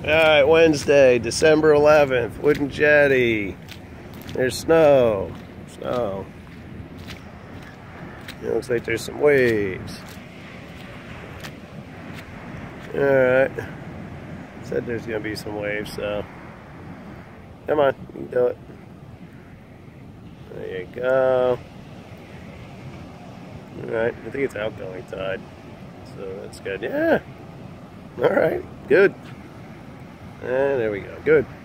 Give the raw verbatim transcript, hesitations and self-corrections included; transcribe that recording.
Alright, Wednesday, December eleventh, wooden jetty. There's snow. Snow. It looks like there's some waves. Alright. Said there's going to be some waves, so. Come on, you can do it. There you go. Alright, I think it's outgoing tide. So that's good. Yeah. Alright, good. And there we go. Good.